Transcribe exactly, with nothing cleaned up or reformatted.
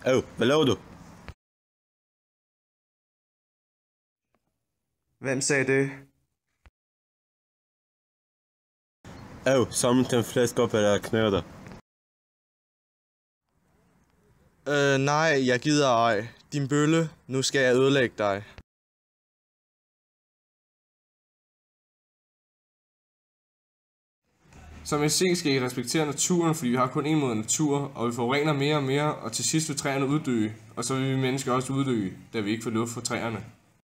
Øv, hvad laver du? Hvem sagde det? Øv, samle til en flæsk op, eller knæder dig. Øh, nej, jeg gider ej. Din bølle, nu skal jeg ødelægge dig. Som I ser, skal I respektere naturen, fordi vi har kun en måde natur, og vi forurener mere og mere, og til sidst vil træerne uddø, og så vil vi mennesker også uddø, da vi ikke får luft fra træerne.